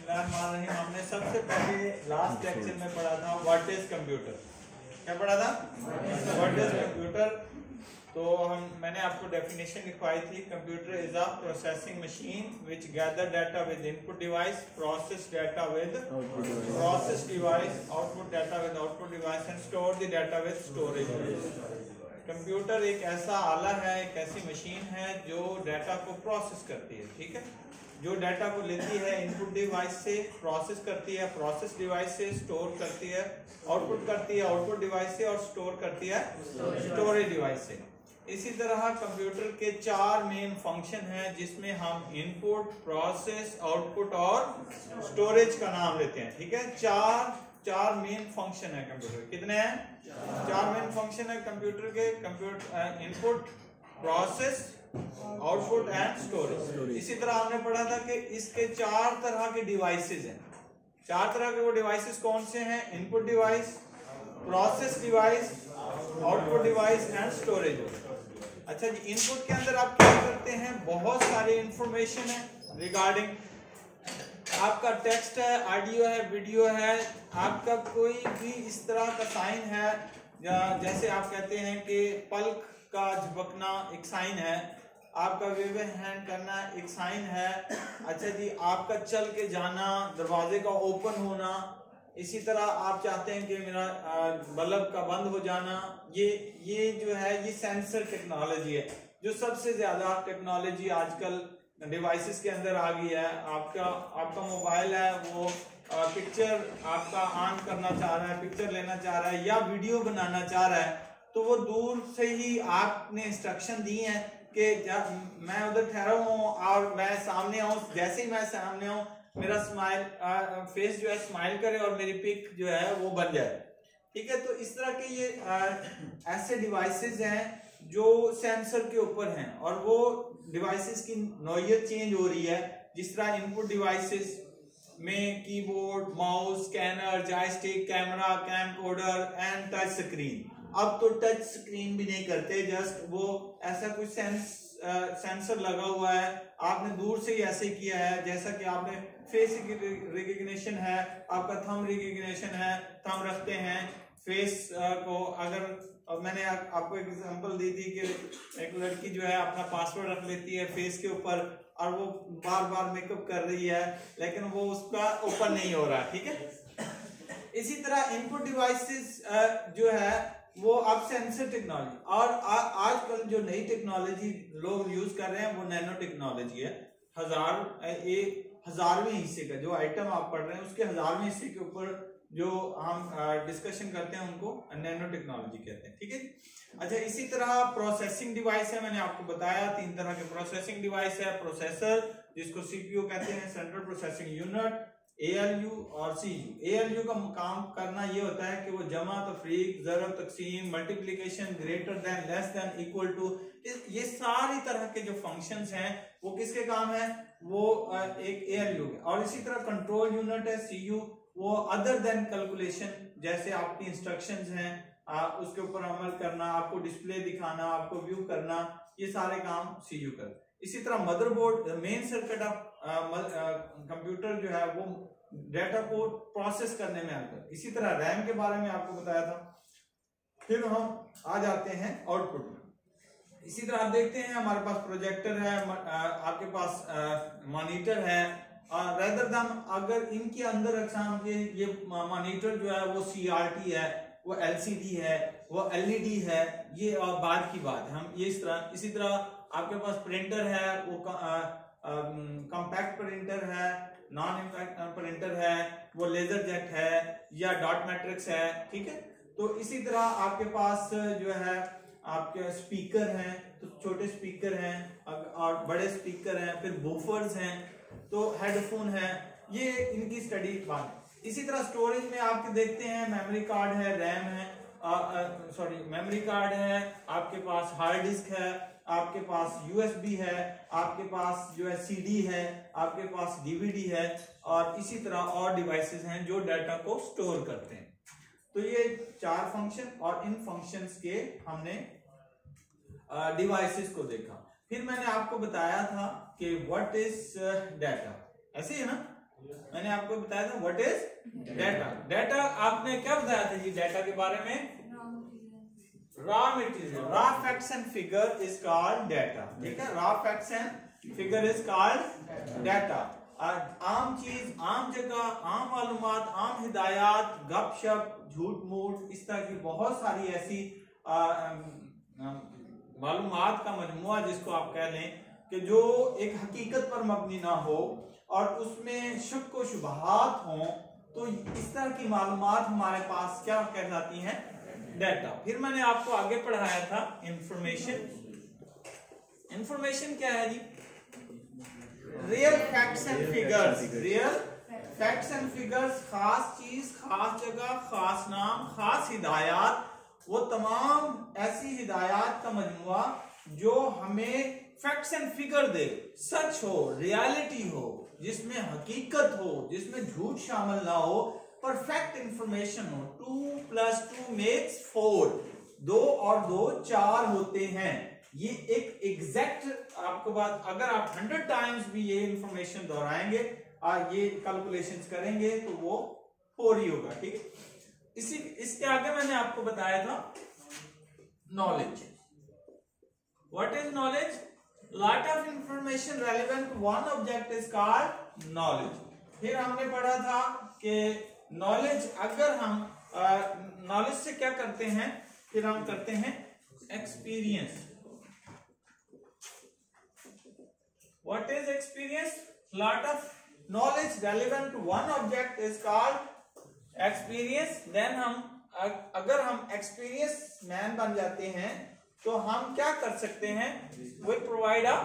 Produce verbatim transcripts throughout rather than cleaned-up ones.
बिस्मिल्लाहिर्रहमानिर्रहीम। हमने सबसे पहले लास्ट लेक्चर में पढ़ा था व्हाट इज कंप्यूटर। क्या पढ़ा था? What is computer. तो हम मैंने आपको डेफिनेशन लिखवाई थी। Computer is a processing machine which gather data with input device, process data with process device, output data with output device and store the data with storage. Computer एक ऐसा आला है, एक ऐसी मशीन है जो डाटा को प्रोसेस करती है। ठीक है, जो डाटा को लेती है इनपुट डिवाइस से, प्रोसेस करती है प्रोसेस डिवाइस से, स्टोर करती है आउटपुट करती है आउटपुट डिवाइस से, और स्टोर करती है स्टोरेज डिवाइस से। इसी तरह कंप्यूटर के चार मेन फंक्शन हैं जिसमें हम इनपुट, प्रोसेस, आउटपुट और स्टोरेज का नाम लेते हैं। ठीक है, चार चार मेन फंक्शन है कंप्यूटर। कितने हैं? चार मेन फंक्शन है कंप्यूटर के। Computer input, process, output and storage. इसी तरह हमने पढ़ा था कि इसके चार तरह के डिवाइसेस हैं। चार तरह के वो डिवाइसेस कौन से हैं? Input device, process device, output device and storage. अच्छा जी, इनपुट के अंदर आप क्या करते हैं? बहुत सारी इंफॉर्मेशन है रिगार्डिंग आपका टेक्स्ट है, ऑडियो है, वीडियो है, आपका कोई भी इस तरह का साइन है, जैसे आप कहते हैं कि पल्क का झपकना एक साइन है, आपका वेव हैंड करना एक साइन है। अच्छा जी, आपका चल के जाना, दरवाजे का ओपन होना, इसी तरह आप चाहते हैं कि मेरा बल्ब का बंद हो जाना, ये ये जो है ये सेंसर टेक्नोलॉजी है, जो सबसे ज्यादा टेक्नोलॉजी आजकल डिवाइसेस के अंदर आ गई है। आपका आपका मोबाइल है, वो पिक्चर आपका ऑन करना चाह रहा है, पिक्चर लेना चाह रहा है या वीडियो बनाना चाह रहा है, तो वो दूर से ही आपने इंस्ट्रक्शन दी है कि जब मैं उधर ठहरा हूँ और मैं सामने आऊँ, जैसे ही मैं सामने आऊँ मेरा स्माइल फेस जो है स्माइल करे और मेरी पिक जो है वो बन जाए। ठीक है, तो इस तरह के ये आ, ऐसे डिवाइसेस हैं जो सेंसर के ऊपर हैं, और वो डिवाइसेस की नौइयत चेंज हो रही है। जिस तरह इनपुट डिवाइसेस में keyboard, mouse, scanner, joystick, camera, camcorder and touch screen. अब तो टच स्क्रीन भी नहीं करते, जस्ट वो ऐसा कुछ सेंस सेंसर लगा हुआ है, आपने दूर से ही ऐसे किया है, जैसा कि आपने फेस रिकग्निशन है, आपका थंब रिकग्निशन है, थंब रखते हैं फेस को। अगर अब मैंने आ, आपको एक एग्जांपल दी थी कि एक लड़की जो है अपना पासवर्ड रख लेती है फेस के ऊपर, और वो बार बार मेकअप कर रही है लेकिन वो उसका ओपन नहीं हो रहा। ठीक है, इसी तरह इनपुट डिवाइसेस जो है वो अब सेंसर टेक्नोलॉजी, और आजकल जो नई टेक्नोलॉजी लोग यूज कर रहे हैं वो नैनो टेक्नोलॉजी है। हजार एक हजारवें हिस्से का जो आइटम आप पढ़ रहे हैं उसके हजारवें हिस्से के ऊपर जो हम डिस्कशन करते हैं उनको नैनो टेक्नोलॉजी कहते हैं। ठीक है, अच्छा इसी तरह प्रोसेसिंग डिवाइस है। मैंने आपको बताया तीन तरह के प्रोसेसिंग डिवाइस है। प्रोसेसर जिसको सीपीयू कहते हैं, सेंट्रल प्रोसेसिंग यूनिट, एएलयू और सीयू। एएलयू का काम करना ये होता है कि वो जमा, तफरीक, ज़रब, तकसीम, multiplication, greater than, less than, equal to, ये सारी तरह के जो फंक्शंस हैं वो किसके काम है? वो एक एएलयू है। और इसी तरह कंट्रोल यूनिट है सीयू, वो अदर देन कैलकुलेशन, जैसे आपकी इंस्ट्रक्शंस हैं आ, उसके ऊपर अमल करना, आपको डिस्प्ले दिखाना, आपको व्यू करना, ये सारे काम सीयू कर। इसी तरह motherboard, main circuit of computer जो है वो डाटा को प्रोसेस करने में आता है। इसी तरह रैम के बारे में आपको बताया था। फिर हम आ जाते हैं आउटपुट में। इसी तरह आप देखते हैं हमारे पास प्रोजेक्टर है, आपके पास मॉनिटर है, रेदर देन अगर इनके अंदर अक्साम के ये मॉनिटर जो है वो सीआरटी है, वो एलसीडी है, वो एलईडी है, ये और बाद की बात है। हम ये इस तरह इसी तरह आपके पास प्रिंटर है, वो कॉम्पैक्ट प्रिंटर है, नॉन इम्पैक्ट प्रिंटर है, वो लेजर जेट है या डॉट मैट्रिक्स है। ठीक है, तो इसी तरह आपके पास जो है आपके स्पीकर हैं, तो छोटे स्पीकर हैं और बड़े स्पीकर हैं, फिर बूफर्स हैं, तो हेडफोन है, ये इनकी स्टडी बात। इसी तरह स्टोरेज में आपके देखते हैं मेमोरी कार्ड है, रैम है, सॉरी मेमोरी कार्ड है, आपके पास हार्ड डिस्क है, आपके पास यूएसबी है, आपके पास जो है सीडी है, आपके पास डीवीडी है, और इसी तरह और डिवाइसेस हैं जो डाटा को स्टोर करते हैं। तो ये चार फंक्शन, और इन फंक्शंस के हमने डिवाइसेस को देखा। फिर मैंने आपको बताया था कि व्हाट इज डाटा, ऐसे ही है ना, मैंने आपको बताया था व्हाट इज डाटा। डाटा आपने क्या बताया था जी डाटा के बारे में? Raw material, raw facts and figure is called data. ठीक है, raw facts and figure is called data. आम चीज, आम जगह, आम मालूमात, आम हिदायत, गपशप, झूठ मूठ, इस तरह की बहुत सारी ऐसी मालूमात का मजमुआ जिसको आप कह लें कि जो एक हकीकत पर मबनी ना हो और उसमें शक व शुबहात हों, तो इस तरह की मालूमात हमारे पास क्या कहलाती हैं? डाटा। फिर मैंने आपको आगे पढ़ाया था इंफॉर्मेशन। इंफॉर्मेशन क्या है जी? Real facts and figures. Real facts and figures, खास चीज, खास जगह, खास नाम, खास हिदायत, वो तमाम ऐसी हिदायत का मजमुआ जो हमें फैक्ट्स एंड फिगर दे, सच हो, रियलिटी हो, जिसमें हकीकत हो, जिसमें झूठ शामिल ना हो, परफेक्ट इंफॉर्मेशन हो। Two plus two makes four, दो और दो चार होते हैं। ये एक एग्जैक्ट आपको बात, अगर आप हंड्रेड टाइम्स भी ये इंफॉर्मेशन दोहराएंगे, ये कैलकुलेशंस करेंगे, तो वो फोर ही होगा। ठीक है, इसी इसके आगे मैंने आपको बताया था knowledge. What is knowledge? Lot of information relevant to one object is called knowledge. फिर हमने पढ़ा था कि नॉलेज, अगर हम नॉलेज से क्या करते हैं? फिर हम करते हैं experience. What is experience? Lot of knowledge relevant to one object is called experience. Then हम अगर हम एक्सपीरियंस मैन बन जाते हैं तो हम क्या कर सकते हैं? We provide a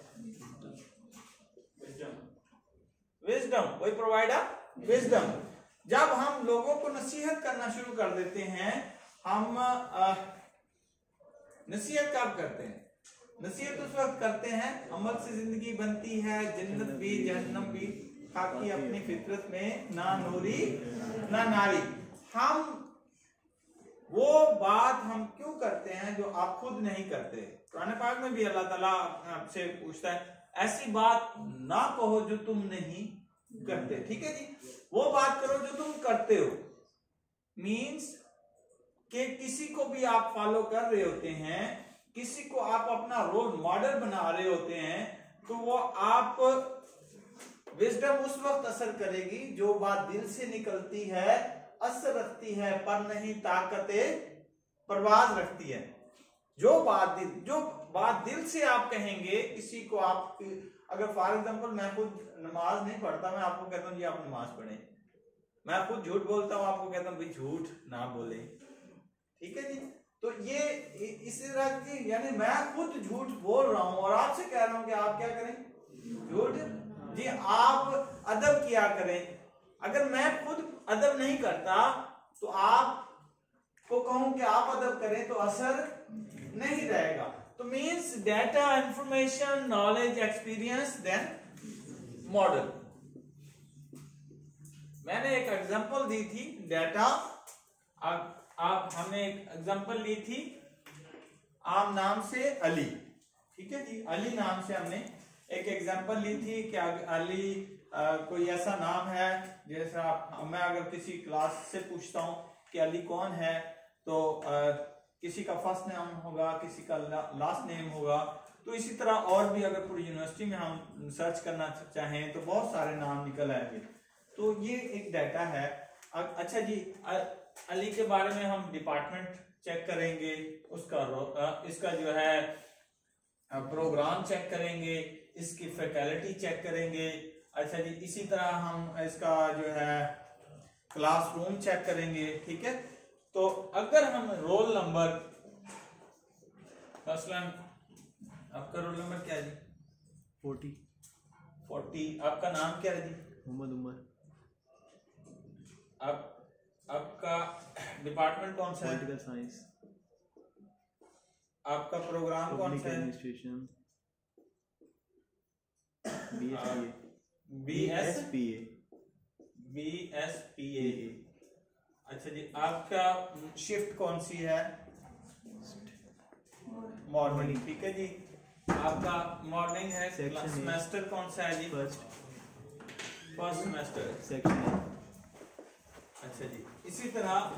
wisdom. We provide a wisdom. जब हम लोगों को नसीहत करना शुरू कर देते हैं, हम आ, नसीहत कब करते हैं? नसीहत उस वक्त करते हैं अमल से जिंदगी बनती है, जन्नत भी जहन्नम भी, खाकी अपनी फितरत में ना नूरी ना नारी। हम वो बात हम क्यों करते हैं जो आप खुद नहीं करते? कुरान पाक में भी अल्लाह ताला आपसे पूछता है, ऐसी बात ना कहो जो तुम नहीं करते। ठीक है जी, वो बात करो जो तुम करते हो। मीन्स कि किसी को भी आप फॉलो कर रहे होते हैं, किसी को आप अपना रोल मॉडल बना रहे होते हैं, तो वो आप विजडम उस वक्त असर करेगी जो बात दिल से निकलती है, असर रखती है, पर नहीं ताकते परवाज रखती है। जो बात दिल जो बात दिल से आप कहेंगे किसी को, आप अगर फॉर एग्जांपल मैं खुद नमाज नहीं पढ़ता, मैं आपको कहता हूँ जी आप नमाज पढ़ें, मैं खुद झूठ बोलता हूँ, आपको कहता हूँ भाई झूठ ना बोले। ठीक है जी, तो ये इस तरह की, यानी मैं खुद झूठ बोल रहा हूँ और आपसे कह रहा हूँ कि आप क्या करें? झूठ। जी, आप अदब किया करें। अगर मैं खुद अदब नहीं करता तो आप को कहूं कि आप अदब करें तो असर नहीं रहेगा। तो means data, information, knowledge, experience, then model. मैंने एक एग्जांपल दी थी डाटा। आप, आप हमने एक एग्जांपल ली थी आम नाम से अली। ठीक है जी, अली नाम से हमने एक एग्जांपल ली थी कि अली आ, कोई ऐसा नाम है, जैसा मैं अगर किसी क्लास से पूछता हूं कि अली कौन है, तो आ, किसी का फर्स्ट नेम होगा, किसी का ला, लास्ट नेम होगा। तो इसी तरह और भी अगर पूरी यूनिवर्सिटी में हम सर्च करना चाहें तो बहुत सारे नाम निकल आएंगे। तो ये एक डाटा है। अच्छा जी, अली के बारे में हम डिपार्टमेंट चेक करेंगे, उसका इसका जो है प्रोग्राम चेक करेंगे, इसकी फैकल्टी चेक करेंगे। अच्छा जी, इसी तरह हम इसका जो है क्लासरूम चेक करेंगे। ठीक है, तो अगर हम रोल नंबर, मसलन आपका रोल नंबर क्या है जी? फोर्टी। फोर्टी। आपका नाम क्या है जी? मोहम्मद उमर। आप आपका डिपार्टमेंट कौन सा है? Political science. आपका प्रोग्राम कौन सा है? एडमिनिस्ट्रेशन। बीएसपीए। बीएसपीए। बीएसपीए। अच्छा जी, आपका शिफ्ट कौन सी है? मॉर्निंग। ठीक है जी, आपका मॉर्निंग है। सेमेस्टर कौन सा है जी? फर्स्ट। First semester section. अच्छा जी, इसी तरह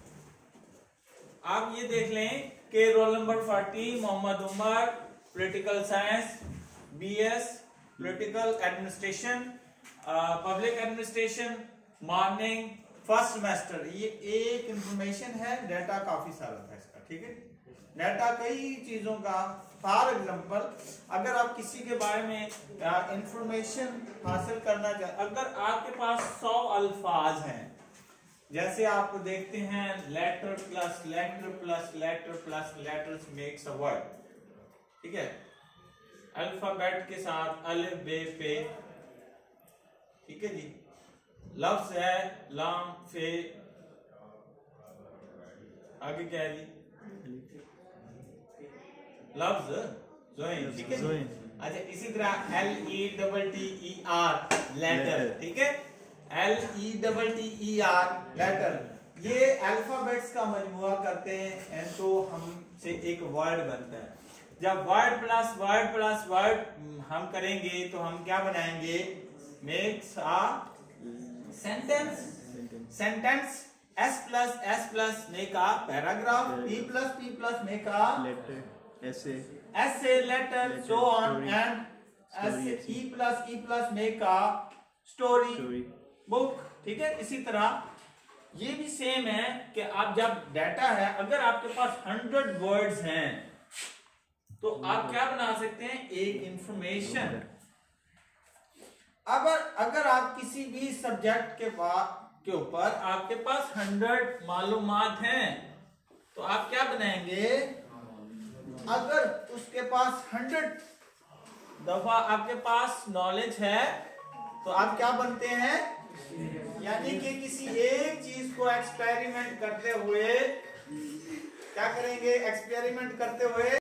आप ये देख लें कि रोल नंबर चालीस Mohammad Umar, political science, BS political administration, public administration, morning, first semester. ये एक इंफॉर्मेशन है, डाटा काफी सारा था इसका, ठीक है। डाटा कई चीजों का, फॉर एग्जांपल अगर आप किसी के बारे में इंफॉर्मेशन हासिल करना चाहते, अगर आपके पास सौ अल्फाज हैं, जैसे आप देखते हैं letter plus letter plus letter plus letters makes a word, ठीक है। अल्फाबेट के साथ अलिफ बे पे, ठीक है जी। लफ्ज है लाम फे, आगे क्या है जी? लफ्ज जोइन, ठीक है जी। अच्छा, इसी तरह L E double T E R letter, ठीक है। L E double T E R letter, ये अल्फाबेट्स का मजमुआ करते हैं तो हमसे एक वर्ड बनता है। जब word plus word plus word हम करेंगे तो हम क्या बनाएंगे? Makes a sentence. Sentence S plus S plus make a paragraph, P plus P plus make a letter, ऐसे ऐसे, लेटर, सो ऑन एंड ऐसे, E plus E plus make a story, book, ठीक है। इसी तरह ये भी सेम है कि आप जब डाटा है, अगर आपके पास हंड्रेड वर्ड्स हैं तो आप क्या बना सकते हैं? एक इंफॉर्मेशन। अगर अगर आप किसी भी सब्जेक्ट के बाद के ऊपर आपके पास हंड्रेड मालूमात हैं तो आप क्या बनाएंगे? अगर उसके पास हंड्रेड दफा आपके पास नॉलेज है तो आप क्या बनते हैं? यानी कि किसी एक चीज को एक्सपेरिमेंट करते हुए क्या करेंगे? एक्सपेरिमेंट करते हुए